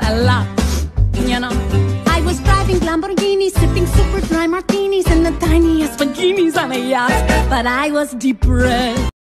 a lot, you know. I was driving Lamborghinis, sipping super dry martinis, and the tiniest bikinis on a yacht, but I was depressed.